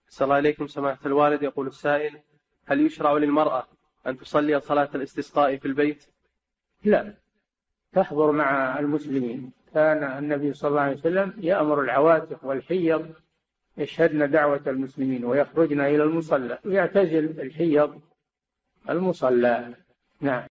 صلى الله عليكم سماحة الوالد. يقول السائل: هل يشرع للمرأة أن تصلي صلاة الاستسقاء في البيت؟ لا، تحضر مع المسلمين. كان النبي صلى الله عليه وسلم يأمر العواتق والحيض يشهدن دعوة المسلمين ويخرجن إلى المصلى، ويعتزل الحيض المصلى. نعم.